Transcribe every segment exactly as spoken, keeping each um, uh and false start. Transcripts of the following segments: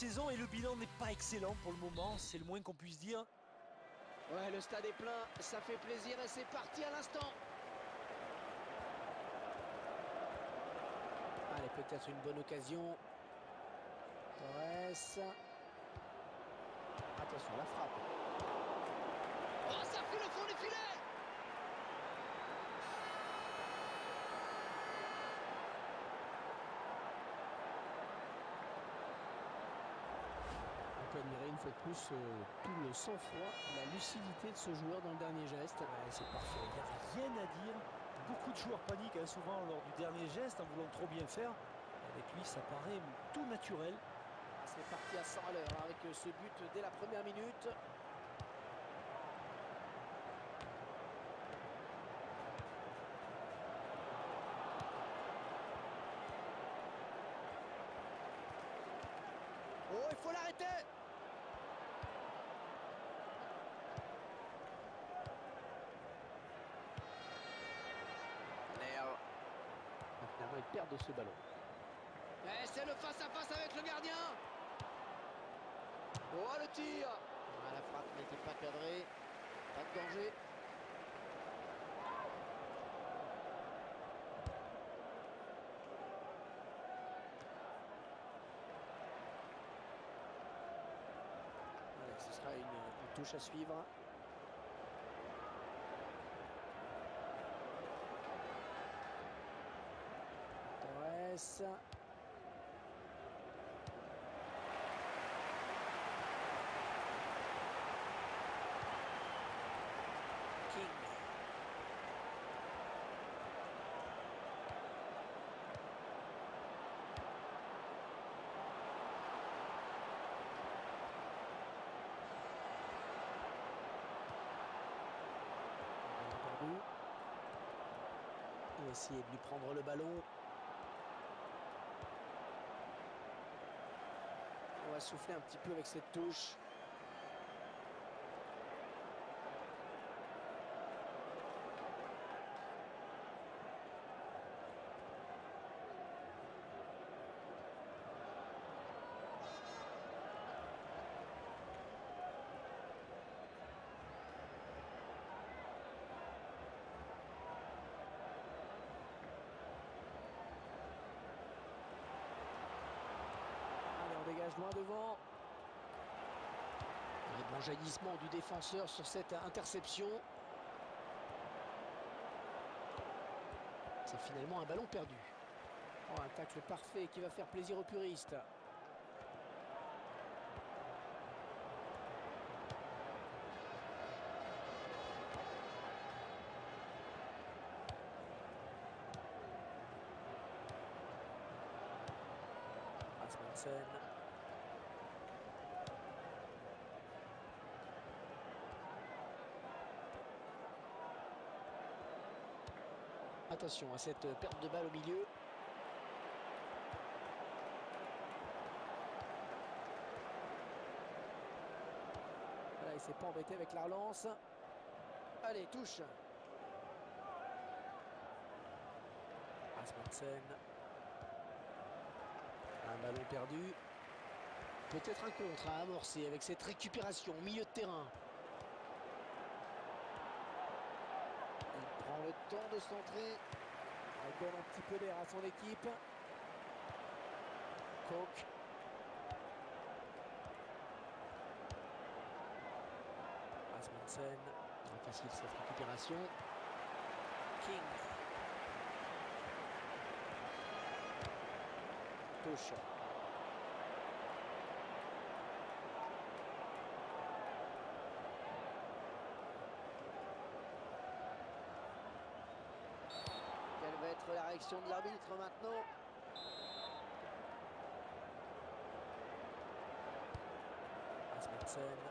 saison et le bilan n'est pas excellent pour le moment, c'est le moins qu'on puisse dire. Ouais, le stade est plein, ça fait plaisir et c'est parti à l'instant. Allez, peut-être une bonne occasion. Torres. Attention, la frappe. Oh, ça fout le fond du filet! On peut admirer une fois de plus euh, tout le sang-froid, la lucidité de ce joueur dans le dernier geste. Ouais, c'est parfait, il n'y a rien à dire. Beaucoup de joueurs paniquent hein, souvent lors du dernier geste en voulant trop bien faire. Avec lui, ça paraît tout naturel. Ah, c'est parti à cent à l'heure avec ce but dès la première minute. Oh, il faut l'arrêter! Léo. Finalement, il perd de ce ballon. Et c'est le face-à-face avec le gardien. Oh, le tir! Ah, la frappe n'était pas cadrée. Pas de danger. Allez, ce sera une, une touche à suivre. Torres. King. Perdu. Il va essayer de lui prendre le ballon. On va souffler un petit peu avec cette touche. Allez, on dégage loin devant. Un bon jaillissement du défenseur sur cette interception. C'est finalement un ballon perdu. Oh, un tacle parfait qui va faire plaisir aux puristes. Rasmussen. Attention à cette perte de balle au milieu. Voilà, il s'est pas embêté avec la relance. Allez, touche. Rasmussen. Un ballon perdu. Peut-être un contre à amorcer avec cette récupération au milieu de terrain. Il prend le temps de centrer. Il donne un petit peu d'air à son équipe. Koch. Rasmussen. Pas facile cette récupération. King. Touche. Quelle va être la réaction de l'arbitre maintenant? Rasmussen.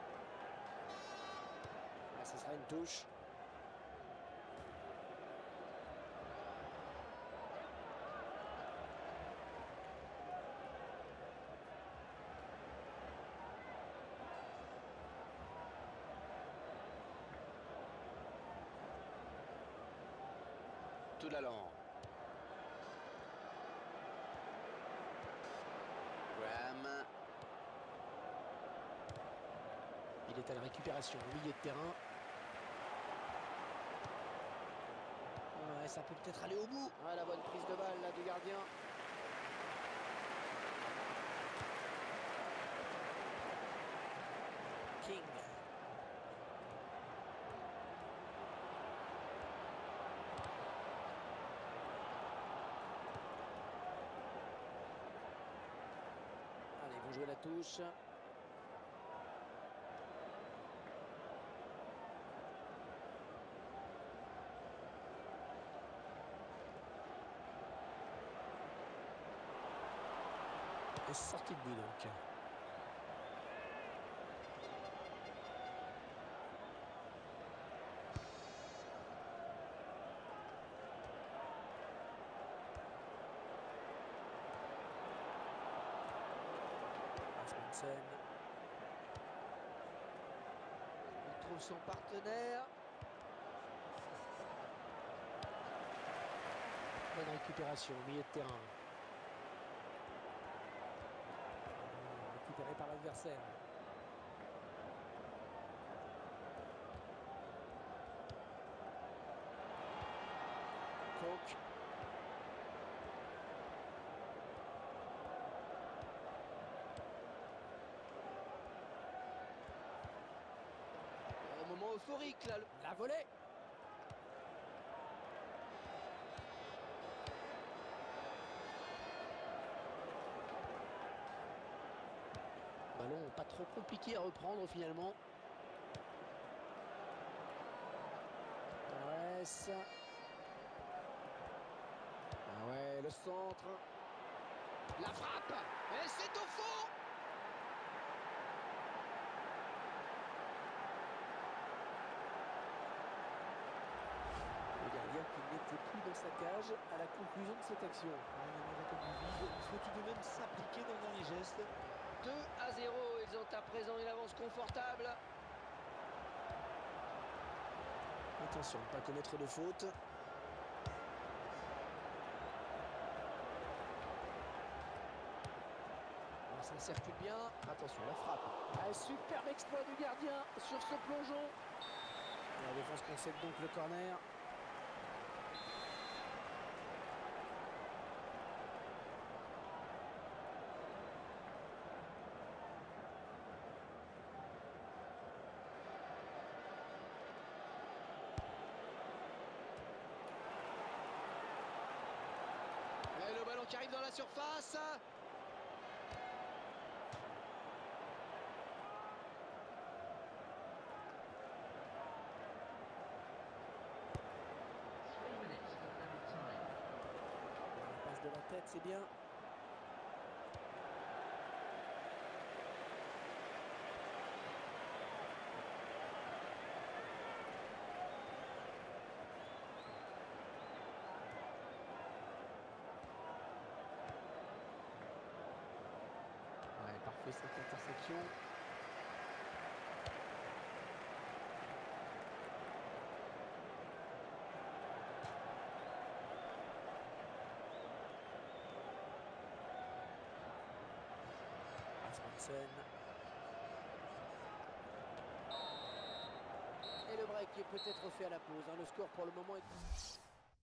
Ah, ce sera une touche. Tout l'allant. Graham. Il est à la récupération au milieu de terrain. Ouais, ça peut peut-être aller au bout. Ouais, la bonne prise de balle là du gardien. King. Allez, ils vont jouer la touche. Et sortie de but donc. Asmussen. Il trouve son partenaire. Bonne récupération au milieu de terrain. Récupéré par l'adversaire. Coq. Un moment euphorique là. La volée. Ballon pas trop compliqué à reprendre finalement. Torres. Ah ouais, le centre. La frappe. Et c'est au fond. Le gardien qui n'était plus dans sa cage à la conclusion de cette action. Il faut tout de même s'appliquer dans le dernier geste. deux à zéro, ils ont à présent une avance confortable. Attention de ne pas commettre de faute. Ça circule bien. Attention, la frappe. Ah, superbe exploit du gardien sur ce plongeon. La défense concède donc le corner. Et le ballon qui arrive dans la surface. Passe de la tête, c'est bien. Ouais, parfait cette interception. Asmussen. Et le break qui est peut-être fait à la pause. Hein. Le score pour le moment est...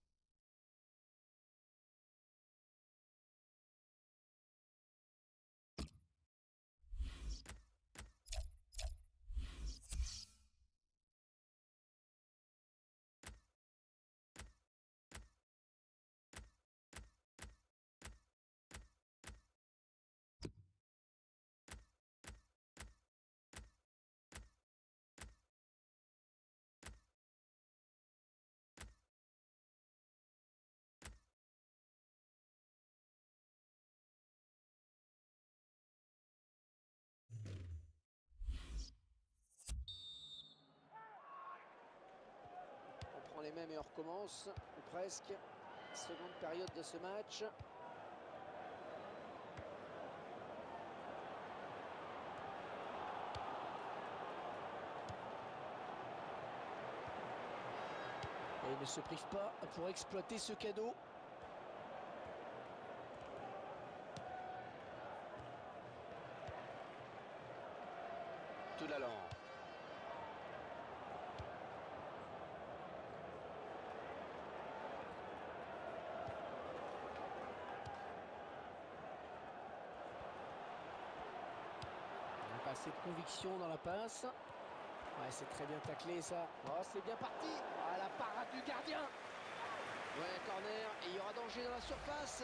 On prend les mêmes et on recommence, ou presque. Seconde période de ce match. Et il ne se prive pas pour exploiter ce cadeau. Tout l'allant. assez de conviction dans la passe. Ouais, c'est très bien taclé ça. Oh, c'est bien parti. Ah, la parade du gardien. Ouais, corner. Et il y aura danger dans la surface.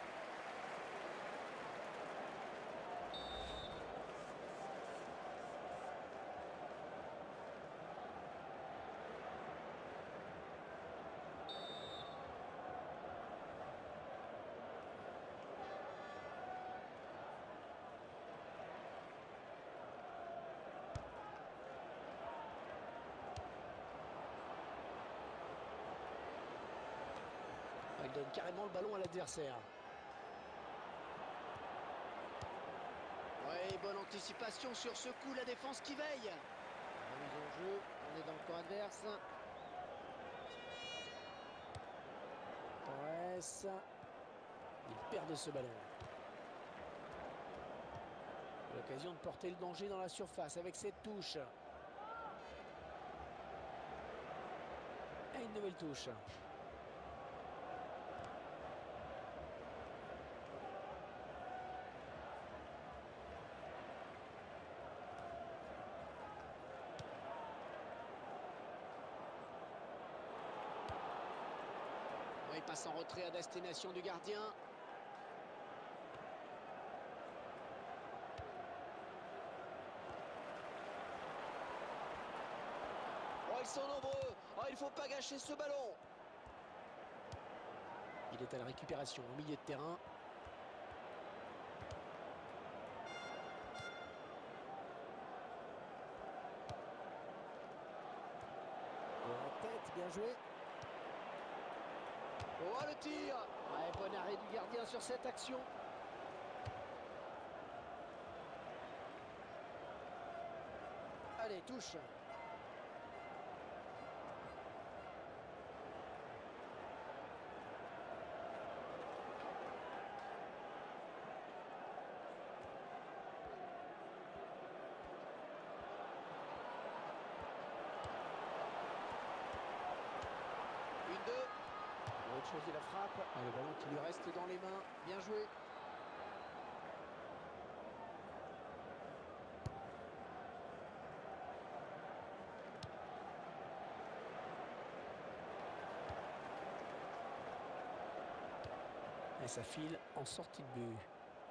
Il donne carrément le ballon à l'adversaire. Ouais, bonne anticipation sur ce coup, la défense qui veille. Remise en jeu, on est dans le camp adverse. Torres. Il perd ce ballon. L'occasion de porter le danger dans la surface avec cette touche. Et une nouvelle touche. Il passe en retrait à destination du gardien. Oh, ils sont nombreux. Oh, il ne faut pas gâcher ce ballon. Il est à la récupération au milieu de terrain. De la tête, bien joué. Oh, le tir. Ouais, bon arrêt du gardien sur cette action. Allez, touche. Une, deux. Il a choisi la frappe. Ah, le ballon qui lui reste dans les mains. Bien joué. Et ça file en sortie de but.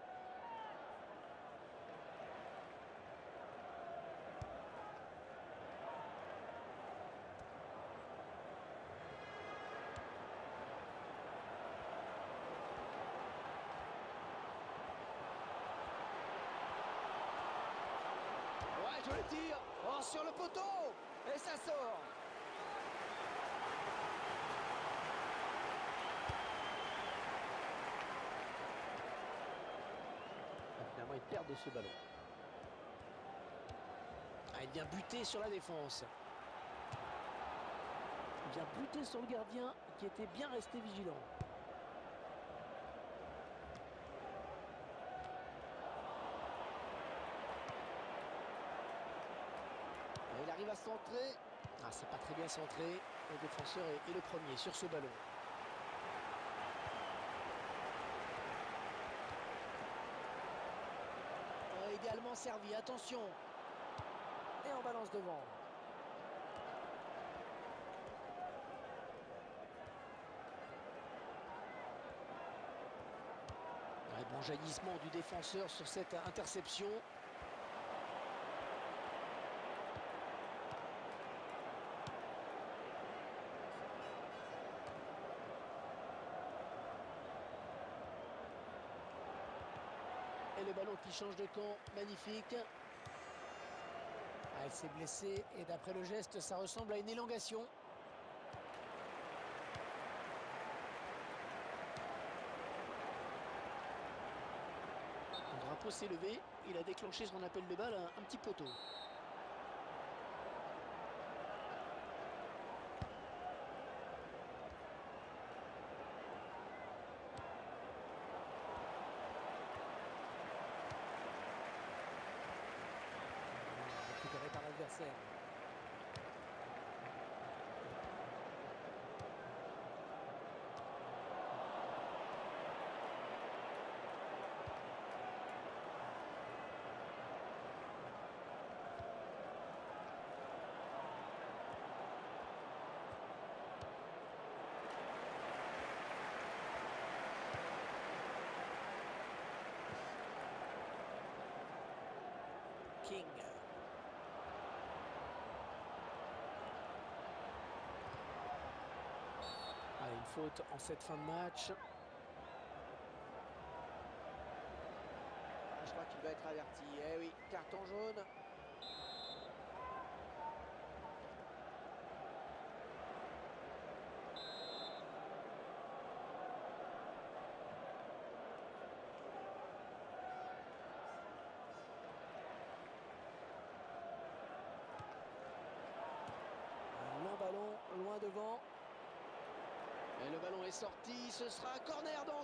Ouais, je le tire. Oh, sur le poteau. Et ça sort. Finalement, il perd de ce ballon. Ah, il vient buter sur la défense. Il vient buter sur le gardien qui était bien resté vigilant. Et il arrive à centrer. Ah, c'est pas très bien centré. Le défenseur est, est le premier sur ce ballon. Oh, idéalement servi, attention. Et on balance devant. Ouais, bon jaillissement du défenseur sur cette interception. Et le ballon qui change de camp, magnifique. Ah, elle s'est blessée et d'après le geste, ça ressemble à une élongation. Le drapeau s'est levé, il a déclenché son appel de balle, un, un petit poteau. Récupéré par l'adversaire. King. Allez, une faute en cette fin de match. Ah, je crois qu'il va être averti. Eh oui, carton jaune. Un long ballon, loin devant. Et le ballon est sorti, ce sera un corner donc.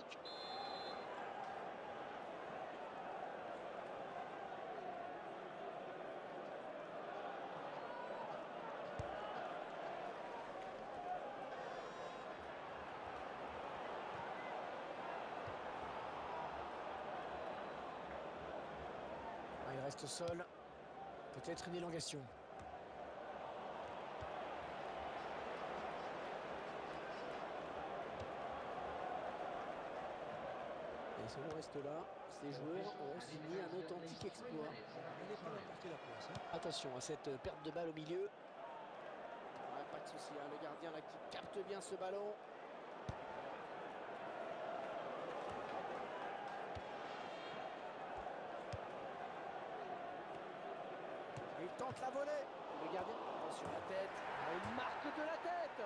Ah, il reste seul. Peut-être une élongation. Et si on reste là, ces joueurs auront signé un authentique exploit. Il est prêt à porter la place. Hein. Attention à cette perte de balle au milieu. Ouais, pas de souci, hein, le gardien là qui capte bien ce ballon. Il tente la volée. Le gardien, attention la tête. Ah, il marque de la tête.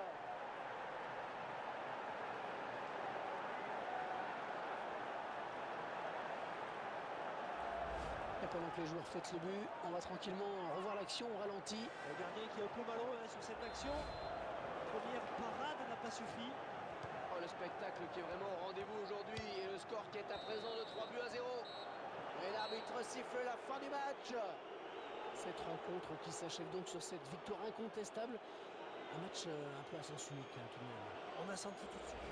Et pendant que les joueurs fêtent le but, on va tranquillement revoir l'action au ralenti. Le gardien qui est un peu malheureux hein, sur cette action. Première parade n'a pas suffi. Oh, le spectacle qui est vraiment au rendez-vous aujourd'hui et le score qui est à présent de trois buts à zéro. Et l'arbitre siffle la fin du match. Cette rencontre qui s'achève donc sur cette victoire incontestable. Un match euh, un peu à sens unique hein, tout de même. On a senti tout de suite.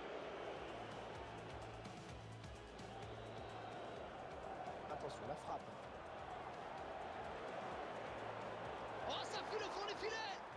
Attention, la frappe. Oh, ça fout le fond des filets.